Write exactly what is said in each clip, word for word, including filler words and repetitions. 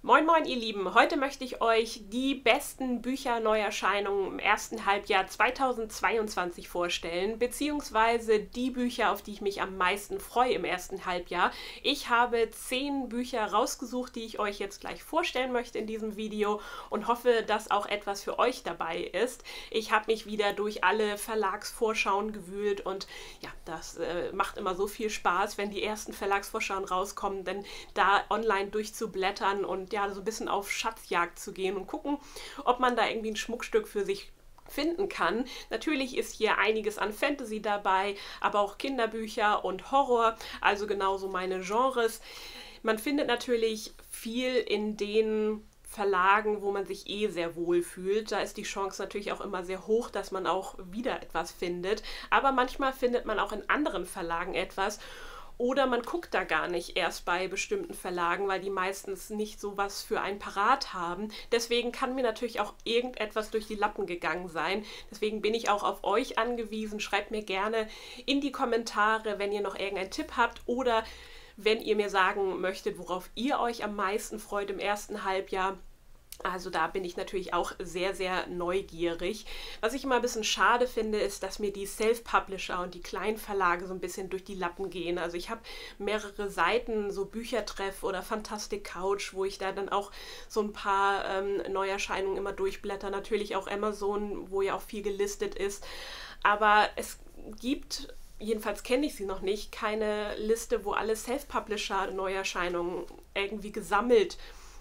Moin moin ihr Lieben, heute möchte ich euch die besten Bücher-Neuerscheinungen im ersten Halbjahr zweitausendzweiundzwanzig vorstellen, beziehungsweise die Bücher, auf die ich mich am meisten freue im ersten Halbjahr. Ich habe zehn Bücher rausgesucht, die ich euch jetzt gleich vorstellen möchte in diesem Video und hoffe, dass auch etwas für euch dabei ist. Ich habe mich wieder durch alle Verlagsvorschauen gewühlt und ja, das äh, macht immer so viel Spaß, wenn die ersten Verlagsvorschauen rauskommen, denn da online durchzublättern und ja, so ein bisschen auf Schatzjagd zu gehen und gucken, ob man da irgendwie ein Schmuckstück für sich finden kann. Natürlich ist hier einiges an Fantasy dabei, aber auch Kinderbücher und Horror, also genauso meine Genres. Man findet natürlich viel in den Verlagen, wo man sich eh sehr wohl fühlt. Da ist die Chance natürlich auch immer sehr hoch, dass man auch wieder etwas findet. Aber manchmal findet man auch in anderen Verlagen etwas. Oder man guckt da gar nicht erst bei bestimmten Verlagen, weil die meistens nicht so was für einen parat haben. Deswegen kann mir natürlich auch irgendetwas durch die Lappen gegangen sein. Deswegen bin ich auch auf euch angewiesen. Schreibt mir gerne in die Kommentare, wenn ihr noch irgendeinen Tipp habt oder wenn ihr mir sagen möchtet, worauf ihr euch am meisten freut im ersten Halbjahr. Also da bin ich natürlich auch sehr, sehr neugierig. Was ich immer ein bisschen schade finde, ist, dass mir die Self-Publisher und die kleinen Verlage so ein bisschen durch die Lappen gehen. Also ich habe mehrere Seiten, so Büchertreff oder Fantastic Couch, wo ich da dann auch so ein paar ähm, Neuerscheinungen immer durchblätter. Natürlich auch Amazon, wo ja auch viel gelistet ist. Aber es gibt, jedenfalls kenne ich sie noch nicht, keine Liste, wo alle Self-Publisher-Neuerscheinungen irgendwie gesammelt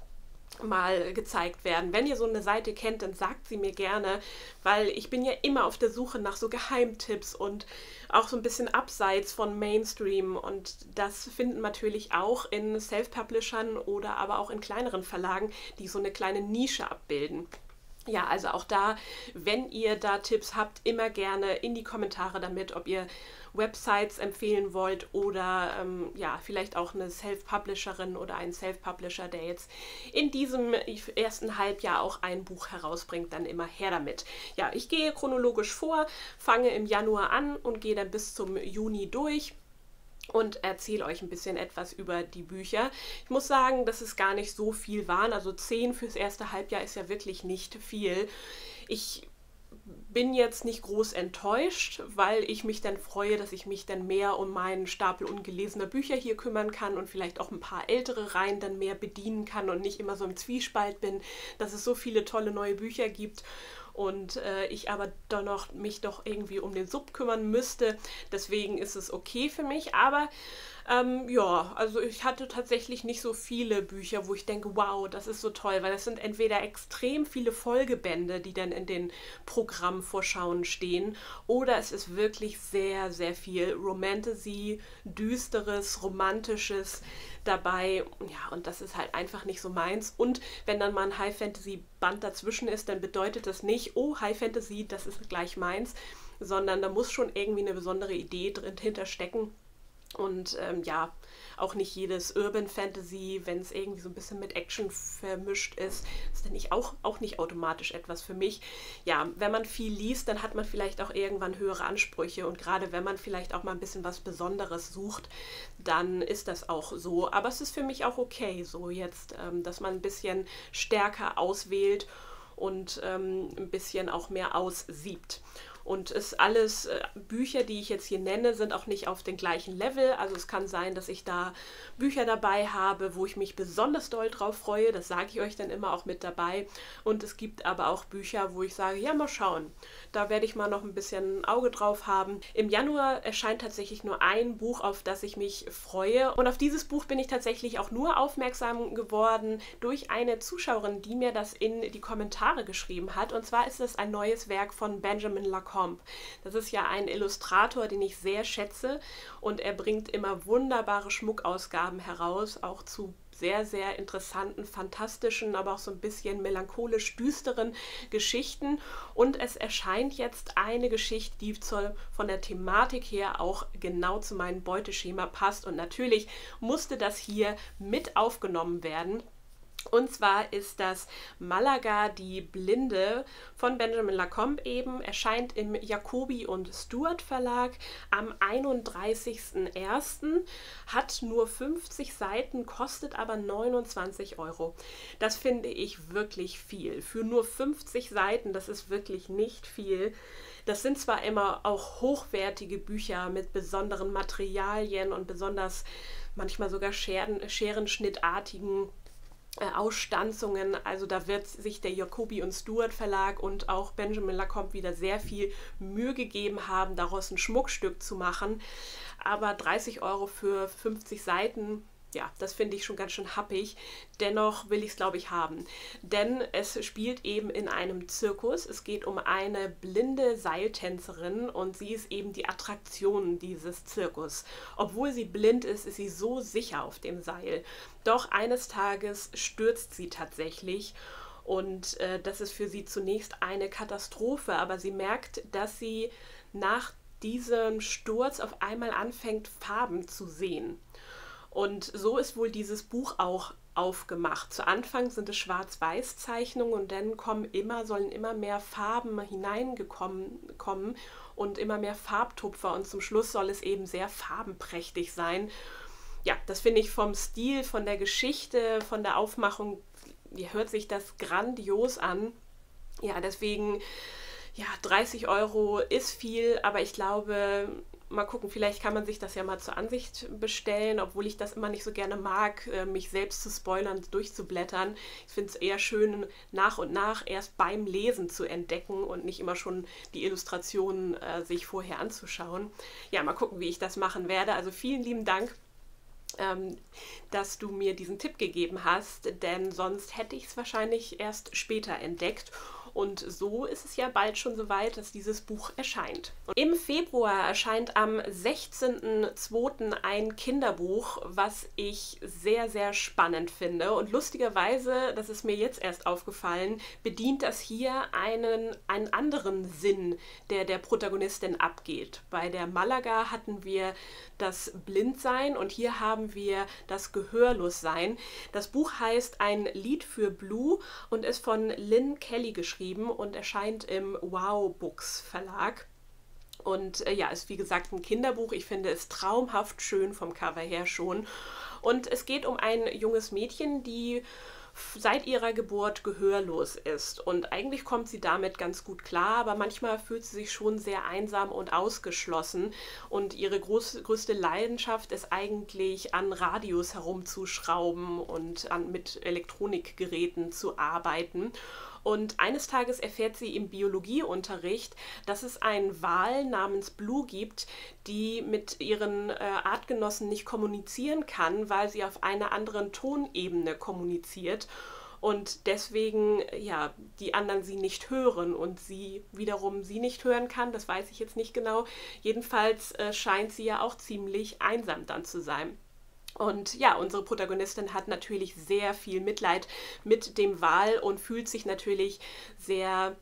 mal gezeigt werden. Wenn ihr so eine Seite kennt, dann sagt sie mir gerne, weil ich bin ja immer auf der Suche nach so Geheimtipps und auch so ein bisschen abseits von Mainstream und das finden natürlich auch in Self-Publishern oder aber auch in kleineren Verlagen, die so eine kleine Nische abbilden. Ja, also auch da, wenn ihr da Tipps habt, immer gerne in die Kommentare damit, ob ihr Websites empfehlen wollt oder ähm, ja, vielleicht auch eine Self-Publisherin oder einen Self-Publisher, der jetzt in diesem ersten Halbjahr auch ein Buch herausbringt, dann immer her damit. Ja, ich gehe chronologisch vor, fange im Januar an und gehe dann bis zum Juni durch und erzähle euch ein bisschen etwas über die Bücher. Ich muss sagen, dass es gar nicht so viel waren, also zehn fürs erste Halbjahr ist ja wirklich nicht viel. Ich bin jetzt nicht groß enttäuscht, weil ich mich dann freue, dass ich mich dann mehr um meinen Stapel ungelesener Bücher hier kümmern kann und vielleicht auch ein paar ältere Reihen dann mehr bedienen kann und nicht immer so im Zwiespalt bin, dass es so viele tolle neue Bücher gibt und äh, ich aber dann noch mich doch irgendwie um den Sub kümmern müsste. Deswegen ist es okay für mich, aber ähm, ja, also ich hatte tatsächlich nicht so viele Bücher, wo ich denke, wow, das ist so toll, weil das sind entweder extrem viele Folgebände, die dann in den Programmvorschauen stehen, oder es ist wirklich sehr, sehr viel Romantasy, Düsteres, Romantisches dabei. Ja, und das ist halt einfach nicht so meins. Und wenn dann mal ein High-Fantasy-Band dazwischen ist, dann bedeutet das nicht, oh, High-Fantasy, das ist gleich meins, sondern da muss schon irgendwie eine besondere Idee drin hinterstecken. Und ähm, ja, auch nicht jedes Urban Fantasy, wenn es irgendwie so ein bisschen mit Action vermischt ist, ist dann nicht auch, auch nicht automatisch etwas für mich. Ja, wenn man viel liest, dann hat man vielleicht auch irgendwann höhere Ansprüche und gerade wenn man vielleicht auch mal ein bisschen was Besonderes sucht, dann ist das auch so. Aber es ist für mich auch okay, so jetzt, ähm, dass man ein bisschen stärker auswählt und ähm, ein bisschen auch mehr aussiebt. Und es alles, äh, Bücher, die ich jetzt hier nenne, sind auch nicht auf dem gleichen Level. Also es kann sein, dass ich da Bücher dabei habe, wo ich mich besonders doll drauf freue. Das sage ich euch dann immer auch mit dabei. Und es gibt aber auch Bücher, wo ich sage, ja, mal schauen. Da werde ich mal noch ein bisschen ein Auge drauf haben. Im Januar erscheint tatsächlich nur ein Buch, auf das ich mich freue. Und auf dieses Buch bin ich tatsächlich auch nur aufmerksam geworden durch eine Zuschauerin, die mir das in die Kommentare geschrieben hat. Und zwar ist es ein neues Werk von Benjamin Lacombe. Das ist ja ein Illustrator, den ich sehr schätze und er bringt immer wunderbare Schmuckausgaben heraus, auch zu sehr, sehr interessanten, fantastischen, aber auch so ein bisschen melancholisch düsteren Geschichten. Und es erscheint jetzt eine Geschichte, die zur, von der Thematik her auch genau zu meinem Beuteschema passt. Und natürlich musste das hier mit aufgenommen werden. Und zwar ist das Malaga die Blinde von Benjamin Lacombe eben, erscheint im Jacobi und Stuart Verlag am einunddreißigsten ersten, hat nur fünfzig Seiten, kostet aber neunundzwanzig Euro. Das finde ich wirklich viel. Für nur fünfzig Seiten, das ist wirklich nicht viel. Das sind zwar immer auch hochwertige Bücher mit besonderen Materialien und besonders manchmal sogar Scheren, scherenschnittartigen Ausstanzungen, also da wird sich der Jacobi und Stuart Verlag und auch Benjamin Lacombe wieder sehr viel Mühe gegeben haben, daraus ein Schmuckstück zu machen. Aber dreißig Euro für fünfzig Seiten, ja, das finde ich schon ganz schön happig. Dennoch will ich es, glaube ich, haben. Denn es spielt eben in einem Zirkus. Es geht um eine blinde Seiltänzerin und sie ist eben die Attraktion dieses Zirkus. Obwohl sie blind ist, ist sie so sicher auf dem Seil. Doch eines Tages stürzt sie tatsächlich. Und äh, das ist für sie zunächst eine Katastrophe. Aber sie merkt, dass sie nach diesem Sturz auf einmal anfängt, Farben zu sehen. Und so ist wohl dieses Buch auch aufgemacht. Zu Anfang sind es Schwarz-Weiß-Zeichnungen und dann kommen immer, sollen immer mehr Farben hineingekommen kommen und immer mehr Farbtupfer und zum Schluss soll es eben sehr farbenprächtig sein. Ja, das finde ich vom Stil, von der Geschichte, von der Aufmachung, hier hört sich das grandios an. Ja, deswegen, ja, dreißig Euro ist viel, aber ich glaube, mal gucken, vielleicht kann man sich das ja mal zur Ansicht bestellen, obwohl ich das immer nicht so gerne mag, mich selbst zu spoilern, durchzublättern. Ich finde es eher schön, nach und nach erst beim Lesen zu entdecken und nicht immer schon die Illustrationen äh, sich vorher anzuschauen. Ja, mal gucken, wie ich das machen werde. Also vielen lieben Dank, ähm, dass du mir diesen Tipp gegeben hast, denn sonst hätte ich es wahrscheinlich erst später entdeckt. Und so ist es ja bald schon soweit, dass dieses Buch erscheint. Und im Februar erscheint am sechzehnten zweiten ein Kinderbuch, was ich sehr, sehr spannend finde. Und lustigerweise, das ist mir jetzt erst aufgefallen, bedient das hier einen, einen anderen Sinn, der der Protagonistin abgeht. Bei der Malaga hatten wir das Blindsein und hier haben wir das Gehörlossein. Das Buch heißt Ein Lied für Blue und ist von Lynn Kelly geschrieben und erscheint im Wow Books Verlag. Und äh, ja, ist wie gesagt ein Kinderbuch. Ich finde es traumhaft schön vom Cover her schon. Und es geht um ein junges Mädchen, die seit ihrer Geburt gehörlos ist. Und eigentlich kommt sie damit ganz gut klar, aber manchmal fühlt sie sich schon sehr einsam und ausgeschlossen. Und ihre groß, größte Leidenschaft ist eigentlich, an Radios herumzuschrauben und an, mit Elektronikgeräten zu arbeiten. Und eines Tages erfährt sie im Biologieunterricht, dass es einen Wal namens Blue gibt, die mit ihren äh, Artgenossen nicht kommunizieren kann, weil sie auf einer anderen Tonebene kommuniziert. Und deswegen, ja, die anderen sie nicht hören und sie wiederum sie nicht hören kann, das weiß ich jetzt nicht genau. Jedenfalls äh, scheint sie ja auch ziemlich einsam dann zu sein. Und ja, unsere Protagonistin hat natürlich sehr viel Mitleid mit dem Wal und fühlt sich natürlich sehr,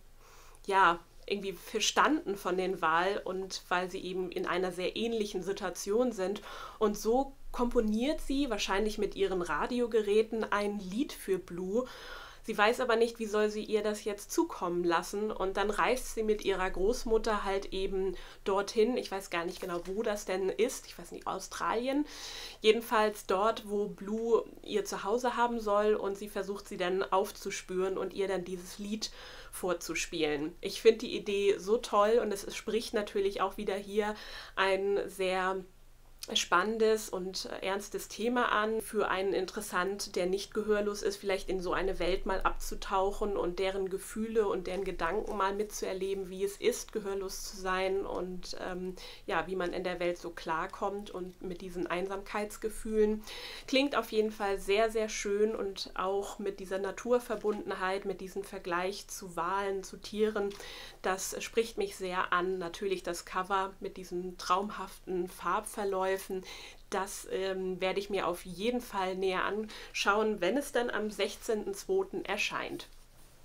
ja, irgendwie verstanden von den Wal und weil sie eben in einer sehr ähnlichen Situation sind. Und so komponiert sie wahrscheinlich mit ihren Radiogeräten ein Lied für Blue. Sie weiß aber nicht, wie soll sie ihr das jetzt zukommen lassen und dann reist sie mit ihrer Großmutter halt eben dorthin. Ich weiß gar nicht genau, wo das denn ist. Ich weiß nicht, Australien. Jedenfalls dort, wo Blue ihr Zuhause haben soll und sie versucht sie dann aufzuspüren und ihr dann dieses Lied vorzuspielen. Ich finde die Idee so toll und es spricht natürlich auch wieder hier ein sehr spannendes und ernstes Thema an, für einen interessant, der nicht gehörlos ist, vielleicht in so eine Welt mal abzutauchen und deren Gefühle und deren Gedanken mal mitzuerleben, wie es ist, gehörlos zu sein und ähm, ja, wie man in der Welt so klarkommt und mit diesen Einsamkeitsgefühlen. Klingt auf jeden Fall sehr, sehr schön und auch mit dieser Naturverbundenheit, mit diesem Vergleich zu Walen, zu Tieren, das spricht mich sehr an. Natürlich das Cover mit diesen traumhaften Farbverläufen. Das ähm, werde ich mir auf jeden Fall näher anschauen, wenn es dann am sechzehnten zweiten erscheint.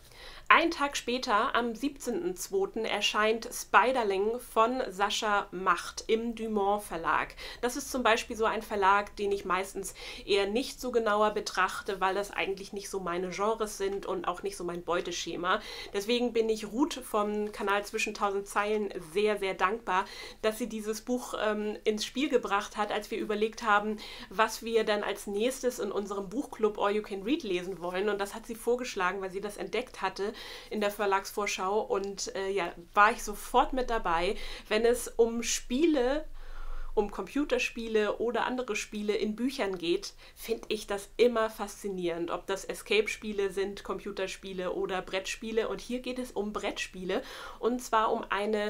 Ein Tag später, am siebzehnten zweiten erscheint Spiderling von Sascha Macht im Dumont Verlag. Das ist zum Beispiel so ein Verlag, den ich meistens eher nicht so genauer betrachte, weil das eigentlich nicht so meine Genres sind und auch nicht so mein Beuteschema. Deswegen bin ich Ruth vom Kanal Zwischen tausend Zeilen sehr, sehr dankbar, dass sie dieses Buch ähm, ins Spiel gebracht hat, als wir überlegt haben, was wir dann als nächstes in unserem Buchclub All You Can Read lesen wollen. Und das hat sie vorgeschlagen, weil sie das entdeckt hatte in der Verlagsvorschau. Und äh, ja, war ich sofort mit dabei, wenn es um Spiele, um Computerspiele oder andere Spiele in Büchern geht, finde ich das immer faszinierend, ob das Escape-Spiele sind, Computerspiele oder Brettspiele. Und hier geht es um Brettspiele, und zwar um eine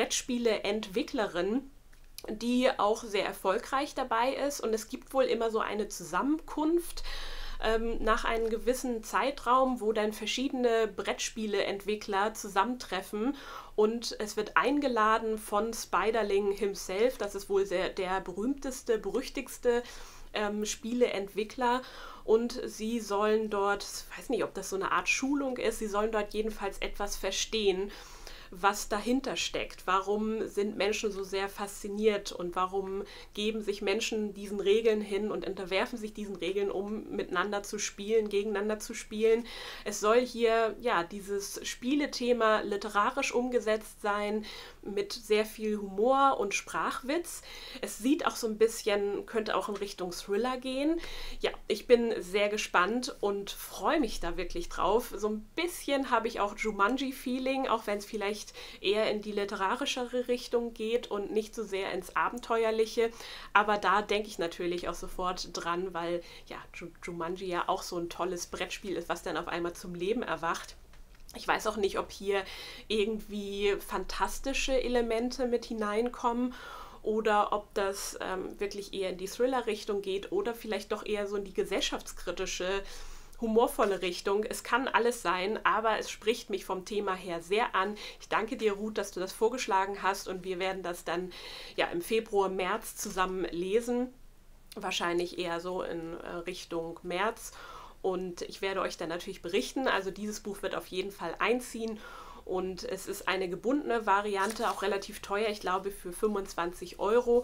Brettspiele-Entwicklerin, die auch sehr erfolgreich dabei ist. Und es gibt wohl immer so eine Zusammenkunft ähm, nach einem gewissen Zeitraum, wo dann verschiedene Brettspiele-Entwickler zusammentreffen. Und es wird eingeladen von Spiderling himself, das ist wohl sehr, der berühmteste, berüchtigste ähm, Spieleentwickler. Und sie sollen dort, ich weiß nicht, ob das so eine Art Schulung ist, sie sollen dort jedenfalls etwas verstehen, was dahinter steckt. Warum sind Menschen so sehr fasziniert und warum geben sich Menschen diesen Regeln hin und unterwerfen sich diesen Regeln, um miteinander zu spielen, gegeneinander zu spielen. Es soll hier ja dieses Spielethema literarisch umgesetzt sein, mit sehr viel Humor und Sprachwitz. Es sieht auch so ein bisschen, könnte auch in Richtung Thriller gehen. Ja, ich bin sehr gespannt und freue mich da wirklich drauf. So ein bisschen habe ich auch Jumanji-Feeling, auch wenn es vielleicht eher in die literarischere Richtung geht und nicht so sehr ins Abenteuerliche. Aber da denke ich natürlich auch sofort dran, weil ja, Jumanji ja auch so ein tolles Brettspiel ist, was dann auf einmal zum Leben erwacht. Ich weiß auch nicht, ob hier irgendwie fantastische Elemente mit hineinkommen oder ob das ähm, wirklich eher in die Thriller-Richtung geht oder vielleicht doch eher so in die gesellschaftskritische, humorvolle Richtung. Es kann alles sein, aber es spricht mich vom Thema her sehr an. Ich danke dir, Ruth, dass du das vorgeschlagen hast, und wir werden das dann ja im Februar, März zusammen lesen. Wahrscheinlich eher so in äh, Richtung März. Und ich werde euch dann natürlich berichten. Also dieses Buch wird auf jeden Fall einziehen. Und es ist eine gebundene Variante, auch relativ teuer, ich glaube für fünfundzwanzig Euro.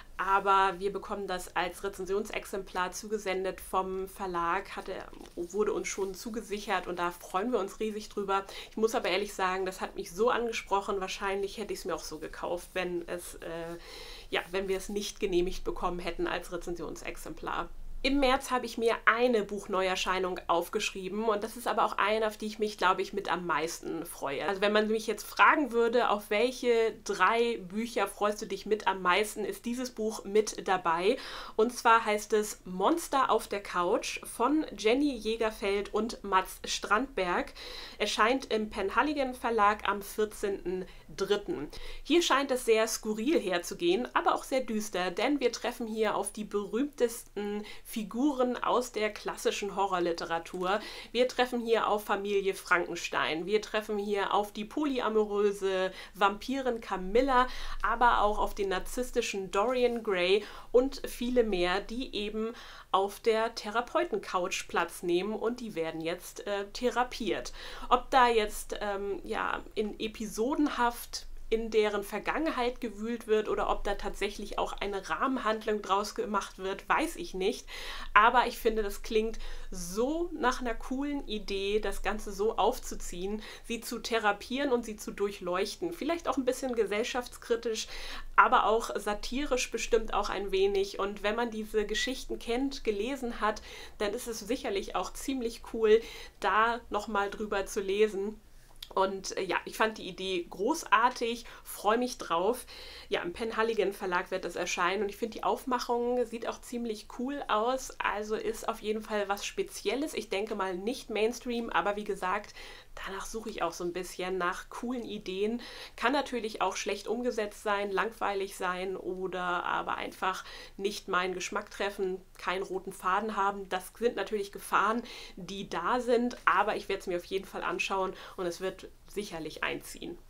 Aber wir bekommen das als Rezensionsexemplar zugesendet vom Verlag, hatte, wurde uns schon zugesichert, und da freuen wir uns riesig drüber. Ich muss aber ehrlich sagen, das hat mich so angesprochen, wahrscheinlich hätte ich es mir auch so gekauft, wenn, es, äh, ja, wenn wir es nicht genehmigt bekommen hätten als Rezensionsexemplar. Im März habe ich mir eine Buchneuerscheinung aufgeschrieben, und das ist aber auch eine, auf die ich mich, glaube ich, mit am meisten freue. Also wenn man mich jetzt fragen würde, auf welche drei Bücher freust du dich mit am meisten, ist dieses Buch mit dabei. Und zwar heißt es Monster auf der Couch von Jenny Jägerfeld und Mats Strandberg. Erscheint im Penhaligon Verlag am vierzehnten dritten Hier scheint es sehr skurril herzugehen, aber auch sehr düster, denn wir treffen hier auf die berühmtesten Figuren aus der klassischen Horrorliteratur. Wir treffen hier auf Familie Frankenstein, wir treffen hier auf die polyamoröse Vampirin Camilla, aber auch auf den narzisstischen Dorian Gray und viele mehr, die eben auf der Therapeuten-Couch Platz nehmen, und die werden jetzt äh, therapiert. Ob da jetzt ähm, ja, in episodenhaft in deren Vergangenheit gewühlt wird oder ob da tatsächlich auch eine Rahmenhandlung draus gemacht wird, weiß ich nicht. Aber ich finde, das klingt so nach einer coolen Idee, das Ganze so aufzuziehen, sie zu therapieren und sie zu durchleuchten. Vielleicht auch ein bisschen gesellschaftskritisch, aber auch satirisch bestimmt auch ein wenig. Und wenn man diese Geschichten kennt, gelesen hat, dann ist es sicherlich auch ziemlich cool, da nochmal drüber zu lesen. Und äh, ja, ich fand die Idee großartig, freue mich drauf. Ja, im Penhaligon Verlag wird das erscheinen, und ich finde, die Aufmachung sieht auch ziemlich cool aus. Also ist auf jeden Fall was Spezielles. Ich denke mal nicht Mainstream, aber wie gesagt, danach suche ich auch so ein bisschen nach coolen Ideen. Kann natürlich auch schlecht umgesetzt sein, langweilig sein oder aber einfach nicht meinen Geschmack treffen, keinen roten Faden haben. Das sind natürlich Gefahren, die da sind, aber ich werde es mir auf jeden Fall anschauen, und es wird sicherlich einziehen.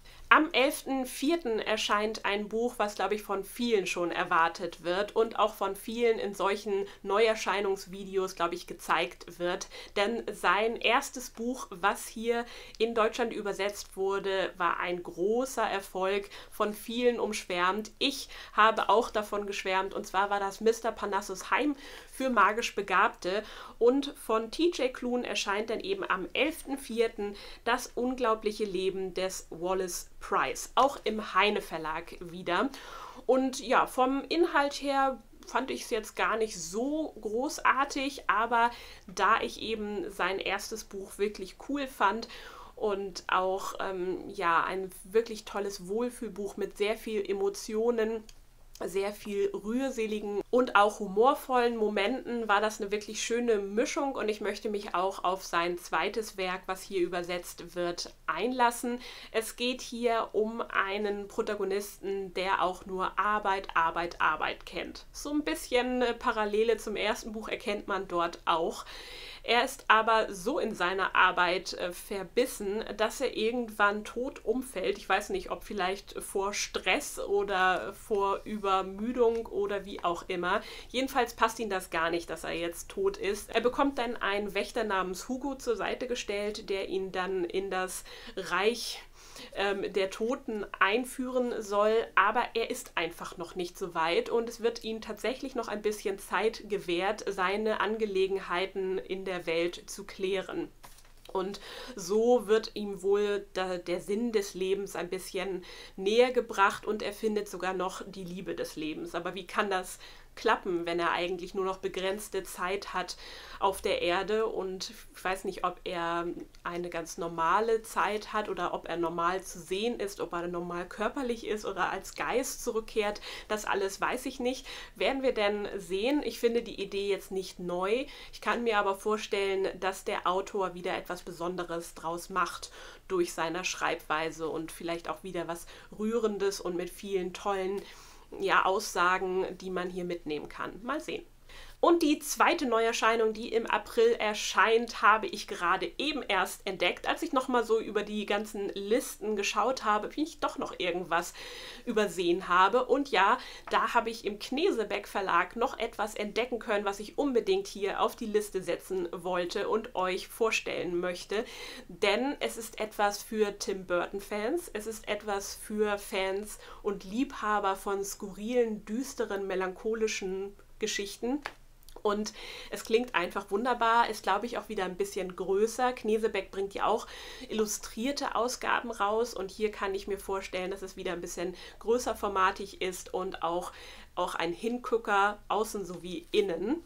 Am elften vierten erscheint ein Buch, was, glaube ich, von vielen schon erwartet wird und auch von vielen in solchen Neuerscheinungsvideos, glaube ich, gezeigt wird. Denn sein erstes Buch, was hier in Deutschland übersetzt wurde, war ein großer Erfolg, von vielen umschwärmt. Ich habe auch davon geschwärmt, und zwar war das Mister Parnassus Heim für magisch Begabte, und von T J Klune erscheint dann eben am elften vierten das unglaubliche Leben des Wallace Price, auch im Heine Verlag wieder. Und ja, vom Inhalt her fand ich es jetzt gar nicht so großartig, aber da ich eben sein erstes Buch wirklich cool fand und auch ähm, ja, ein wirklich tolles Wohlfühlbuch mit sehr viel Emotionen, sehr viel rührseligen und auch humorvollen Momenten, war das eine wirklich schöne Mischung, und ich möchte mich auch auf sein zweites Werk, was hier übersetzt wird, einlassen. Es geht hier um einen Protagonisten, der auch nur Arbeit, Arbeit, Arbeit kennt. So ein bisschen Parallele zum ersten Buch erkennt man dort auch. Er ist aber so in seiner Arbeit äh, verbissen, dass er irgendwann tot umfällt. Ich weiß nicht, ob vielleicht vor Stress oder vor Übermüdung oder wie auch immer. Jedenfalls passt ihm das gar nicht, dass er jetzt tot ist. Er bekommt dann einen Wächter namens Hugo zur Seite gestellt, der ihn dann in das Reich ähm, der Toten einführen soll, aber er ist einfach noch nicht so weit, und es wird ihm tatsächlich noch ein bisschen Zeit gewährt, seine Angelegenheiten in der Welt zu klären. Und so wird ihm wohl da, der Sinn des Lebens ein bisschen näher gebracht, und er findet sogar noch die Liebe des Lebens. Aber wie kann das klappen, wenn er eigentlich nur noch begrenzte Zeit hat auf der Erde? Und ich weiß nicht, ob er eine ganz normale Zeit hat oder ob er normal zu sehen ist, ob er normal körperlich ist oder als Geist zurückkehrt. Das alles weiß ich nicht. Werden wir denn sehen? Ich finde die Idee jetzt nicht neu. Ich kann mir aber vorstellen, dass der Autor wieder etwas Besonderes draus macht durch seine Schreibweise und vielleicht auch wieder was Rührendes und mit vielen tollen ja, Aussagen, die man hier mitnehmen kann. Mal sehen. Und die zweite Neuerscheinung, die im April erscheint, habe ich gerade eben erst entdeckt. Als ich nochmal so über die ganzen Listen geschaut habe, wie ich doch noch irgendwas übersehen habe. Und ja, da habe ich im Knesebeck Verlag noch etwas entdecken können, was ich unbedingt hier auf die Liste setzen wollte und euch vorstellen möchte. Denn es ist etwas für Tim Burton-Fans, es ist etwas für Fans und Liebhaber von skurrilen, düsteren, melancholischen Geschichten. Und es klingt einfach wunderbar, ist, glaube ich, auch wieder ein bisschen größer. Knesebeck bringt ja auch illustrierte Ausgaben raus, und hier kann ich mir vorstellen, dass es wieder ein bisschen größer formatig ist und auch, auch ein Hingucker außen sowie innen.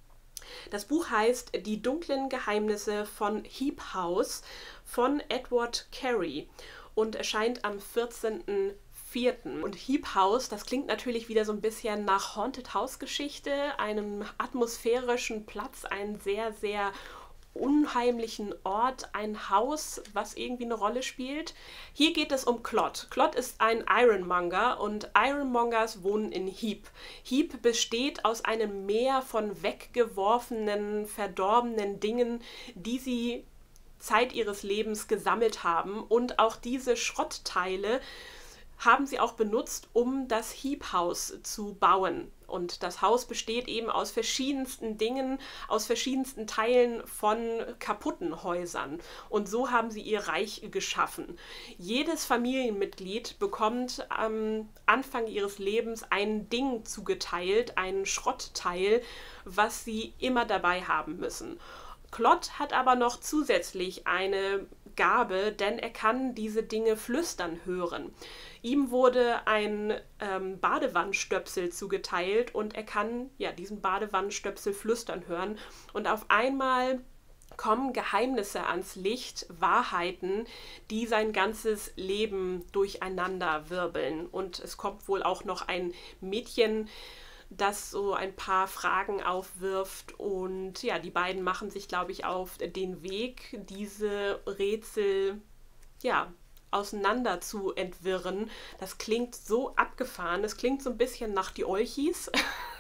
Das Buch heißt Die dunklen Geheimnisse von Heap House von Edward Carey und erscheint am vierzehnten vierten Und Heap House, das klingt natürlich wieder so ein bisschen nach Haunted House Geschichte, einem atmosphärischen Platz, einen sehr, sehr unheimlichen Ort, ein Haus, was irgendwie eine Rolle spielt. Hier geht es um Clod. Clod ist ein Ironmonger, und Ironmongers wohnen in Heap. Heap besteht aus einem Meer von weggeworfenen, verdorbenen Dingen, die sie Zeit ihres Lebens gesammelt haben, und auch diese Schrottteile haben sie auch benutzt, um das Heap House zu bauen. Und das Haus besteht eben aus verschiedensten Dingen, aus verschiedensten Teilen von kaputten Häusern. Und so haben sie ihr Reich geschaffen. Jedes Familienmitglied bekommt am Anfang ihres Lebens ein Ding zugeteilt, einen Schrottteil, was sie immer dabei haben müssen. Clod hat aber noch zusätzlich eine Gabe, denn er kann diese Dinge flüstern hören. Ihm wurde ein ähm, Badewannenstöpsel zugeteilt, und er kann ja diesen Badewannenstöpsel flüstern hören. Und auf einmal kommen Geheimnisse ans Licht, Wahrheiten, die sein ganzes Leben durcheinander wirbeln. Und es kommt wohl auch noch ein Mädchen, das so ein paar Fragen aufwirft, und ja, die beiden machen sich, glaube ich, auf den Weg, diese Rätsel, ja, auseinander zu entwirren. Das klingt so abgefahren, es klingt so ein bisschen nach die Olchis.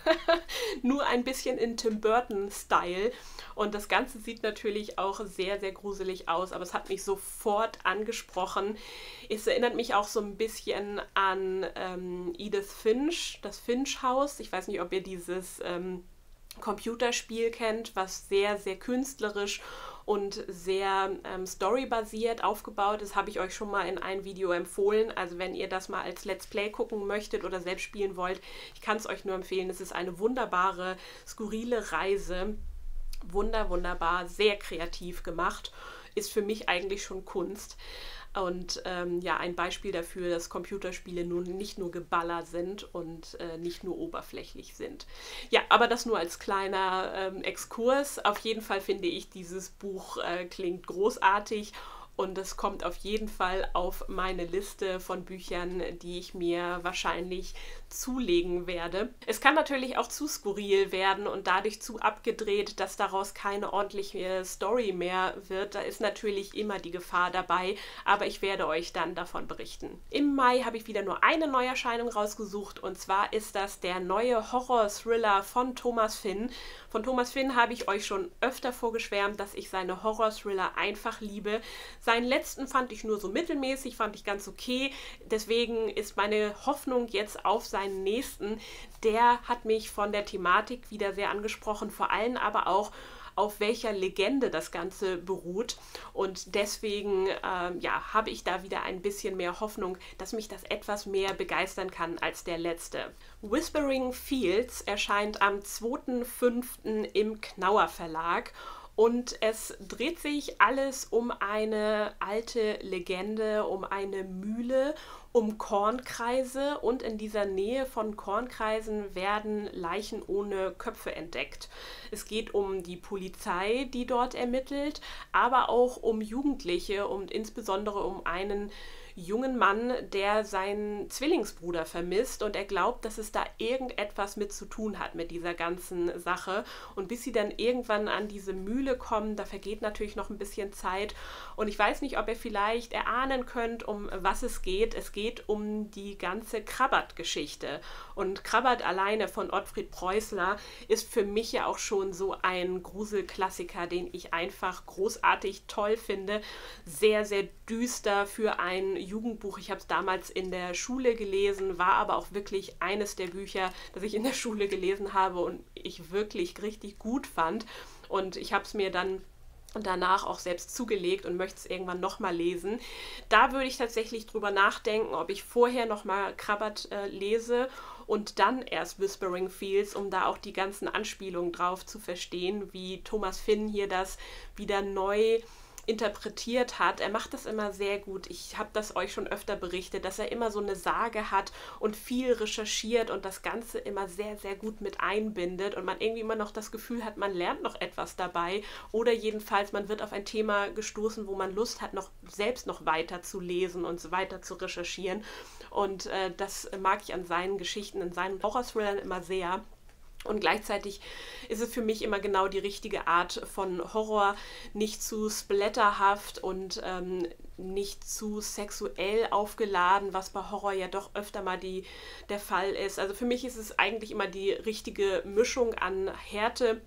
nur ein bisschen in Tim Burton-Style. Und das Ganze sieht natürlich auch sehr, sehr gruselig aus, aber es hat mich sofort angesprochen. Es erinnert mich auch so ein bisschen an ähm, Edith Finch, das Finch-Haus. Ich weiß nicht, ob ihr dieses ähm, Computerspiel kennt, was sehr, sehr künstlerisch und sehr ähm, storybasiert aufgebaut ist, habe ich euch schon mal in einem Video empfohlen. Also wenn ihr das mal als Let's Play gucken möchtet oder selbst spielen wollt, ich kann es euch nur empfehlen. Es ist eine wunderbare, skurrile Reise. Wunder, wunderbar, sehr kreativ gemacht. Ist für mich eigentlich schon Kunst. Und ähm, ja, ein Beispiel dafür, dass Computerspiele nun nicht nur Geballer sind und äh, nicht nur oberflächlich sind. Ja, aber das nur als kleiner ähm, Exkurs. Auf jeden Fall finde ich, dieses Buch äh, klingt großartig. Und es kommt auf jeden Fall auf meine Liste von Büchern, die ich mir wahrscheinlich zulegen werde. Es kann natürlich auch zu skurril werden und dadurch zu abgedreht, dass daraus keine ordentliche Story mehr wird. Da ist natürlich immer die Gefahr dabei, aber ich werde euch dann davon berichten. Im Mai habe ich wieder nur eine Neuerscheinung rausgesucht und zwar ist das der neue Horror-Thriller von Thomas Finn. Von Thomas Finn habe ich euch schon öfter vorgeschwärmt, dass ich seine Horror-Thriller einfach liebe. Seinen letzten fand ich nur so mittelmäßig, fand ich ganz okay. Deswegen ist meine Hoffnung jetzt auf seinen nächsten. Der hat mich von der Thematik wieder sehr angesprochen, vor allem aber auch auf welcher Legende das Ganze beruht. Und deswegen ähm, ja, habe ich da wieder ein bisschen mehr Hoffnung, dass mich das etwas mehr begeistern kann als der letzte. Whispering Fields erscheint am zweiten fünften im Knauer Verlag. Und es dreht sich alles um eine alte Legende, um eine Mühle, um Kornkreise und in dieser Nähe von Kornkreisen werden Leichen ohne Köpfe entdeckt. Es geht um die Polizei, die dort ermittelt, aber auch um Jugendliche und insbesondere um einen jungen Mann, der seinen Zwillingsbruder vermisst und er glaubt, dass es da irgendetwas mit zu tun hat mit dieser ganzen Sache. Und bis sie dann irgendwann an diese Mühle kommen, da vergeht natürlich noch ein bisschen Zeit und ich weiß nicht, ob ihr vielleicht erahnen könnt, um was es geht. Es geht um die ganze Krabbert-Geschichte und Krabbert alleine von Ottfried Preußler ist für mich ja auch schon so ein Gruselklassiker, den ich einfach großartig toll finde. Sehr, sehr düster für ein Jugendbuch. Ich habe es damals in der Schule gelesen, war aber auch wirklich eines der Bücher, das ich in der Schule gelesen habe und ich wirklich richtig gut fand. Und ich habe es mir dann danach auch selbst zugelegt und möchte es irgendwann nochmal lesen. Da würde ich tatsächlich drüber nachdenken, ob ich vorher nochmal Krabbert äh, lese und dann erst Whispering Fields, um da auch die ganzen Anspielungen drauf zu verstehen, wie Thomas Finn hier das wieder neu interpretiert hat. Er macht das immer sehr gut. Ich habe das euch schon öfter berichtet, dass er immer so eine Sage hat und viel recherchiert und das Ganze immer sehr, sehr gut mit einbindet und man irgendwie immer noch das Gefühl hat, man lernt noch etwas dabei oder jedenfalls man wird auf ein Thema gestoßen, wo man Lust hat, noch selbst noch weiter zu lesen und so weiter zu recherchieren und äh, das mag ich an seinen Geschichten, in seinen Horror-Thrillern immer sehr. Und gleichzeitig ist es für mich immer genau die richtige Art von Horror, nicht zu splatterhaft und ähm, nicht zu sexuell aufgeladen, was bei Horror ja doch öfter mal die, der Fall ist. Also für mich ist es eigentlich immer die richtige Mischung an Härte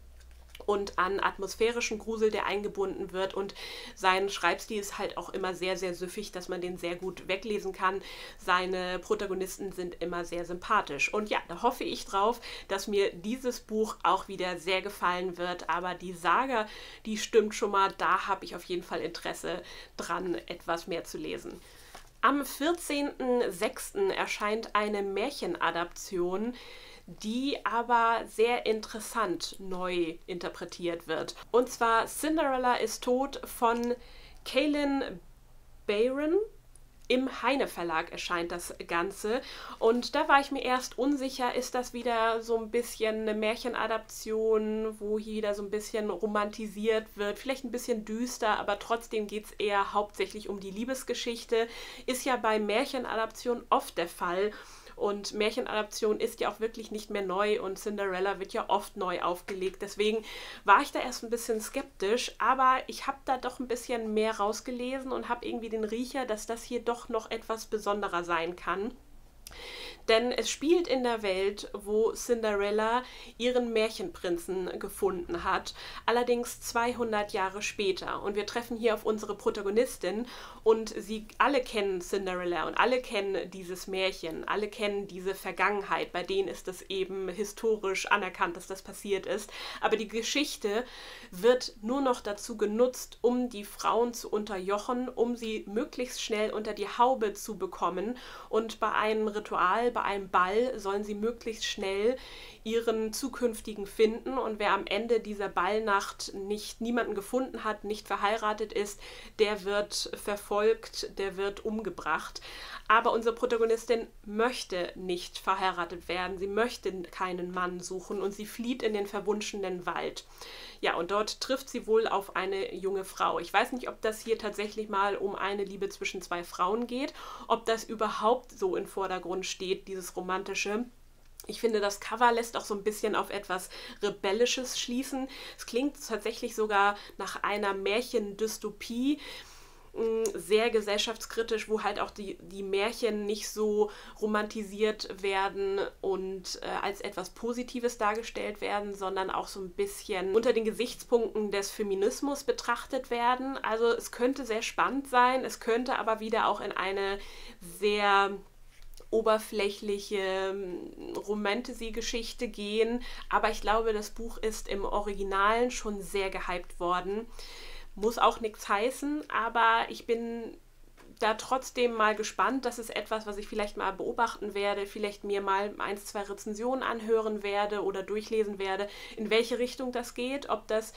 und an atmosphärischen Grusel, der eingebunden wird und sein Schreibstil ist halt auch immer sehr, sehr süffig, dass man den sehr gut weglesen kann. Seine Protagonisten sind immer sehr sympathisch und ja, da hoffe ich drauf, dass mir dieses Buch auch wieder sehr gefallen wird, aber die Saga, die stimmt schon mal, da habe ich auf jeden Fall Interesse dran, etwas mehr zu lesen. Am vierzehnten sechsten erscheint eine Märchenadaption, die aber sehr interessant neu interpretiert wird. Und zwar Cinderella ist tot von Kaylin Bayron. Im Heine Verlag erscheint das Ganze und da war ich mir erst unsicher, ist das wieder so ein bisschen eine Märchenadaption, wo hier wieder so ein bisschen romantisiert wird, vielleicht ein bisschen düster, aber trotzdem geht es eher hauptsächlich um die Liebesgeschichte. Ist ja bei Märchenadaptionen oft der Fall. Und Märchenadaption ist ja auch wirklich nicht mehr neu und Cinderella wird ja oft neu aufgelegt. Deswegen war ich da erst ein bisschen skeptisch, aber ich habe da doch ein bisschen mehr rausgelesen und habe irgendwie den Riecher, dass das hier doch noch etwas besonderer sein kann. Denn es spielt in der Welt, wo Cinderella ihren Märchenprinzen gefunden hat, allerdings zweihundert Jahre später. Und wir treffen hier auf unsere Protagonistin und sie alle kennen Cinderella und alle kennen dieses Märchen, alle kennen diese Vergangenheit, bei denen ist es eben historisch anerkannt, dass das passiert ist. Aber die Geschichte wird nur noch dazu genutzt, um die Frauen zu unterjochen, um sie möglichst schnell unter die Haube zu bekommen. Und bei einem Ritual, bei einem Ball sollen sie möglichst schnell ihren zukünftigen finden. Und wer am Ende dieser Ballnacht nicht niemanden gefunden hat, nicht verheiratet ist, der wird verfolgt, der wird umgebracht. Aber unsere Protagonistin möchte nicht verheiratet werden, sie möchte keinen Mann suchen und sie flieht in den verwunschenen Wald. Ja, und dort trifft sie wohl auf eine junge Frau. Ich weiß nicht, ob das hier tatsächlich mal um eine Liebe zwischen zwei Frauen geht, ob das überhaupt so im Vordergrund steht, dieses Romantische. Ich finde, das Cover lässt auch so ein bisschen auf etwas Rebellisches schließen. Es klingt tatsächlich sogar nach einer Märchendystopie, sehr gesellschaftskritisch, wo halt auch die, die Märchen nicht so romantisiert werden und äh, als etwas Positives dargestellt werden, sondern auch so ein bisschen unter den Gesichtspunkten des Feminismus betrachtet werden. Also es könnte sehr spannend sein, es könnte aber wieder auch in eine sehr oberflächliche Romantasy-Geschichte gehen, aber ich glaube, das Buch ist im Originalen schon sehr gehypt worden. Muss auch nichts heißen, aber ich bin da trotzdem mal gespannt. Das ist etwas, was ich vielleicht mal beobachten werde, vielleicht mir mal eins, zwei Rezensionen anhören werde oder durchlesen werde, in welche Richtung das geht, ob das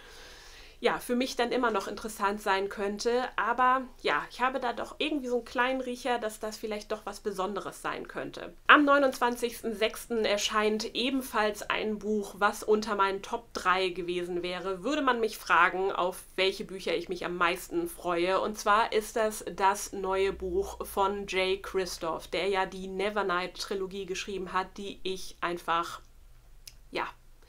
ja für mich dann immer noch interessant sein könnte. Aber ja, ich habe da doch irgendwie so einen kleinen Riecher, dass das vielleicht doch was Besonderes sein könnte. Am neunundzwanzigsten sechsten erscheint ebenfalls ein Buch, was unter meinen Top drei gewesen wäre. Würde man mich fragen, auf welche Bücher ich mich am meisten freue. Und zwar ist das das neue Buch von Jay Kristoff, der ja die Nevernight-Trilogie geschrieben hat, die ich einfach, ja,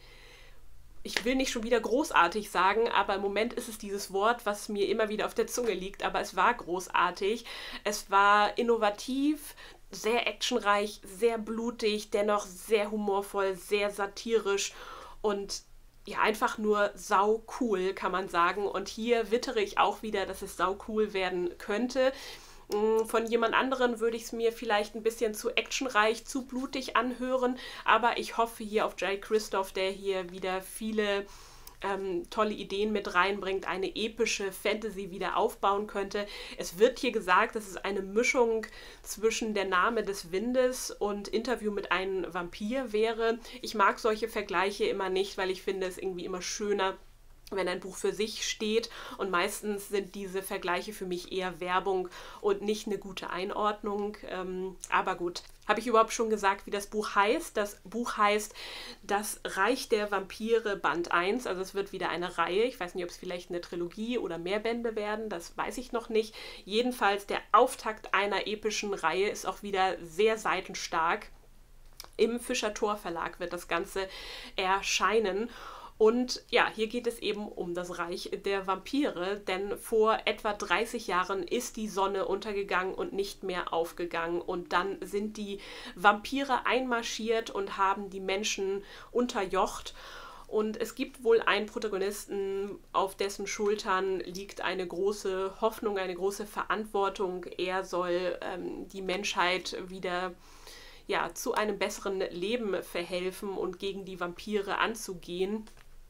ich will nicht schon wieder großartig sagen, aber im Moment ist es dieses Wort, was mir immer wieder auf der Zunge liegt, aber es war großartig. Es war innovativ, sehr actionreich, sehr blutig, dennoch sehr humorvoll, sehr satirisch und ja, einfach nur sau cool, kann man sagen. Und hier wittere ich auch wieder, dass es sau cool werden könnte. Von jemand anderen würde ich es mir vielleicht ein bisschen zu actionreich, zu blutig anhören, aber ich hoffe hier auf Jay Kristoff, der hier wieder viele ähm, tolle Ideen mit reinbringt, eine epische Fantasy wieder aufbauen könnte. Es wird hier gesagt, dass es eine Mischung zwischen Der Name des Windes und Interview mit einem Vampir wäre. Ich mag solche Vergleiche immer nicht, weil ich finde es irgendwie immer schöner, wenn ein Buch für sich steht, und meistens sind diese Vergleiche für mich eher Werbung und nicht eine gute Einordnung. Ähm, aber gut, habe ich überhaupt schon gesagt, wie das Buch heißt? Das Buch heißt Das Reich der Vampire Band eins, also es wird wieder eine Reihe. Ich weiß nicht, ob es vielleicht eine Trilogie oder mehr Bände werden, das weiß ich noch nicht. Jedenfalls der Auftakt einer epischen Reihe ist auch wieder sehr seitenstark. Im Fischer-Tor Verlag wird das Ganze erscheinen. Und ja, hier geht es eben um das Reich der Vampire, denn vor etwa dreißig Jahren ist die Sonne untergegangen und nicht mehr aufgegangen. Und dann sind die Vampire einmarschiert und haben die Menschen unterjocht. Und es gibt wohl einen Protagonisten, auf dessen Schultern liegt eine große Hoffnung, eine große Verantwortung. Er soll ähm, die Menschheit wieder ja, zu einem besseren Leben verhelfen und gegen die Vampire anzugehen.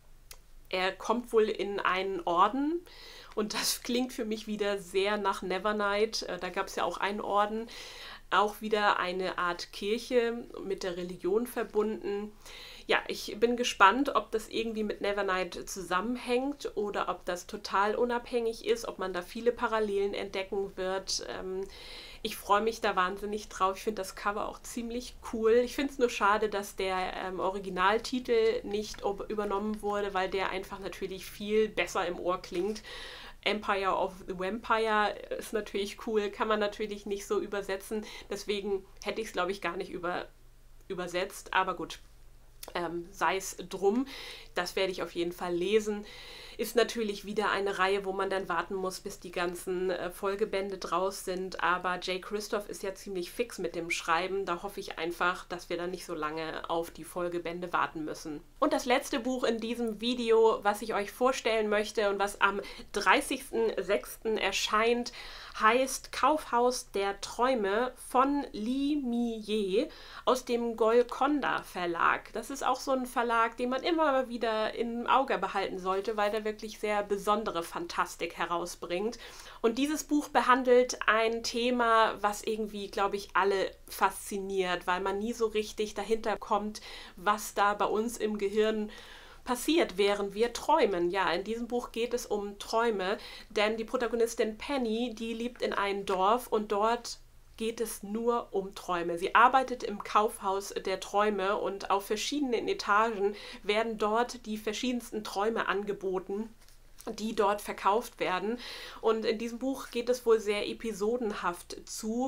Er kommt wohl in einen Orden und das klingt für mich wieder sehr nach Nevernight. Da gab es ja auch einen Orden, auch wieder eine Art Kirche mit der Religion verbunden. Ja, ich bin gespannt, ob das irgendwie mit Nevernight zusammenhängt oder ob das total unabhängig ist, ob man da viele Parallelen entdecken wird. Ähm, ich freue mich da wahnsinnig drauf. Ich finde das Cover auch ziemlich cool. Ich finde es nur schade, dass der ähm, Originaltitel nicht ob- übernommen wurde, weil der einfach natürlich viel besser im Ohr klingt. Empire of the Vampire ist natürlich cool, kann man natürlich nicht so übersetzen. Deswegen hätte ich es, glaube ich, gar nicht über, übersetzt. Aber gut. Ähm, sei es drum. Das werde ich auf jeden Fall lesen. Ist natürlich wieder eine Reihe, wo man dann warten muss, bis die ganzen äh, Folgebände draus sind. Aber Jay Kristoff ist ja ziemlich fix mit dem Schreiben. Da hoffe ich einfach, dass wir dann nicht so lange auf die Folgebände warten müssen. Und das letzte Buch in diesem Video, was ich euch vorstellen möchte und was am dreißigsten sechsten erscheint, heißt Kaufhaus der Träume von Lee Mi-ye aus dem Golconda Verlag. Das ist auch so ein Verlag, den man immer wieder im Auge behalten sollte, weil der wirklich sehr besondere Fantastik herausbringt. Und dieses Buch behandelt ein Thema, was irgendwie, glaube ich, alle fasziniert, weil man nie so richtig dahinter kommt, was da bei uns im Gehirn passiert, während wir träumen. Ja, in diesem Buch geht es um Träume, denn die Protagonistin Penny, die lebt in einem Dorf und dort geht es nur um Träume. Sie arbeitet im Kaufhaus der Träume und auf verschiedenen Etagen werden dort die verschiedensten Träume angeboten, die dort verkauft werden. Und in diesem Buch geht es wohl sehr episodenhaft zu,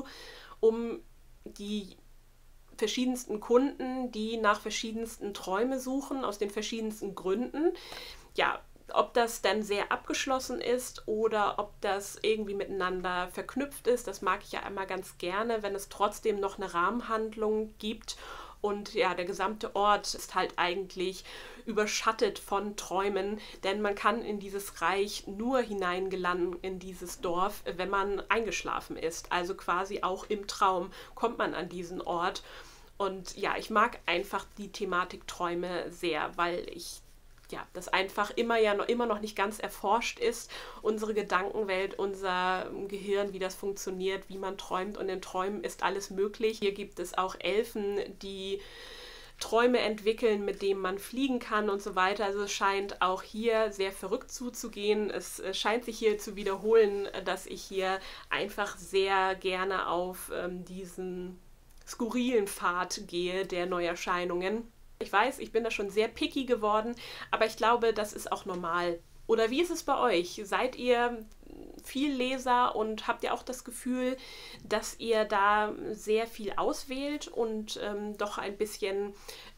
um die verschiedensten Kunden, die nach verschiedensten Träume suchen, aus den verschiedensten Gründen. Ja, ob das dann sehr abgeschlossen ist oder ob das irgendwie miteinander verknüpft ist, das mag ich ja einmal ganz gerne, wenn es trotzdem noch eine Rahmenhandlung gibt. Und ja, der gesamte Ort ist halt eigentlich überschattet von Träumen, denn man kann in dieses Reich nur hineingelangen, in dieses Dorf, wenn man eingeschlafen ist. Also quasi auch im Traum kommt man an diesen Ort. Und ja, ich mag einfach die Thematik Träume sehr, weil ich ja, das einfach immer ja noch, immer noch nicht ganz erforscht ist, unsere Gedankenwelt, unser Gehirn, wie das funktioniert, wie man träumt, und in Träumen ist alles möglich. Hier gibt es auch Elfen, die Träume entwickeln, mit denen man fliegen kann und so weiter. Also es scheint auch hier sehr verrückt zuzugehen. Es scheint sich hier zu wiederholen, dass ich hier einfach sehr gerne auf ähm, diesen skurrilen Pfad gehe der Neuerscheinungen. Ich weiß, ich bin da schon sehr picky geworden, aber ich glaube, das ist auch normal. Oder wie ist es bei euch? Seid ihr viel Leser und habt ihr auch das Gefühl, dass ihr da sehr viel auswählt und ähm, doch ein bisschen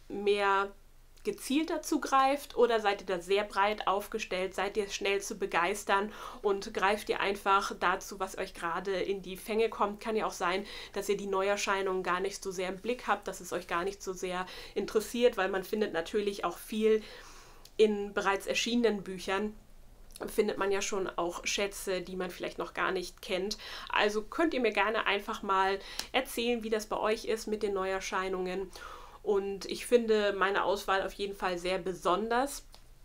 mehr gezielter zugreift, oder seid ihr da sehr breit aufgestellt, seid ihr schnell zu begeistern und greift ihr einfach dazu, was euch gerade in die Fänge kommt? Kann ja auch sein, dass ihr die Neuerscheinungen gar nicht so sehr im Blick habt, dass es euch gar nicht so sehr interessiert, weil man findet natürlich auch viel in bereits erschienenen Büchern, findet man ja schon auch Schätze, die man vielleicht noch gar nicht kennt. Also könnt ihr mir gerne einfach mal erzählen, wie das bei euch ist mit den Neuerscheinungen. Und ich finde meine Auswahl auf jeden Fall sehr besonders.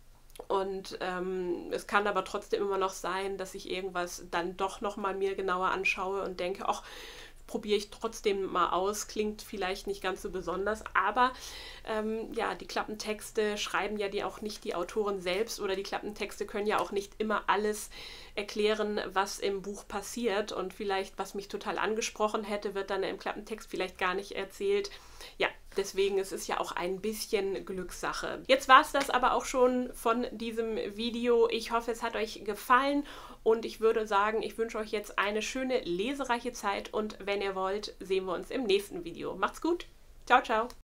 Und ähm, es kann aber trotzdem immer noch sein, dass ich irgendwas dann doch noch mal mir genauer anschaue und denke, ach, probiere ich trotzdem mal aus, klingt vielleicht nicht ganz so besonders, aber ähm, ja, die Klappentexte schreiben ja die auch nicht die Autoren selbst, oder die Klappentexte können ja auch nicht immer alles erklären, was im Buch passiert, und vielleicht, was mich total angesprochen hätte, wird dann im Klappentext vielleicht gar nicht erzählt. Ja, deswegen ist es ja auch ein bisschen Glückssache. Jetzt war es das aber auch schon von diesem Video. Ich hoffe, es hat euch gefallen und ich würde sagen, ich wünsche euch jetzt eine schöne lesereiche Zeit, und wenn ihr wollt, sehen wir uns im nächsten Video. Macht's gut. Ciao, ciao.